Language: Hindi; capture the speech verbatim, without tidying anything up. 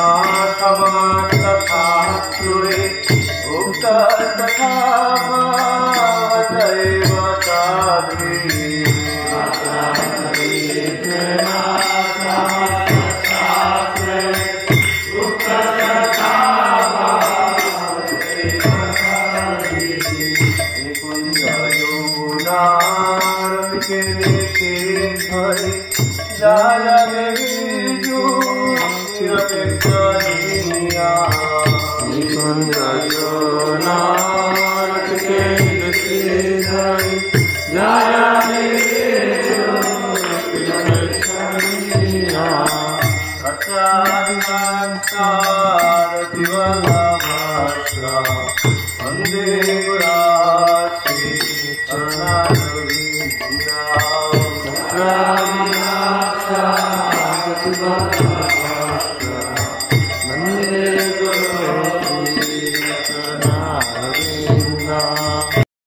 तथा उक्त तथा भावदैव साधि जय देवी निरपेक्षणीया निकुंज नाथ के श्रीधर जय देवी निरपेक्षणीया कटादिवंशारति वल्लभाश्रा वंदे गुराश्री करुणानिधिना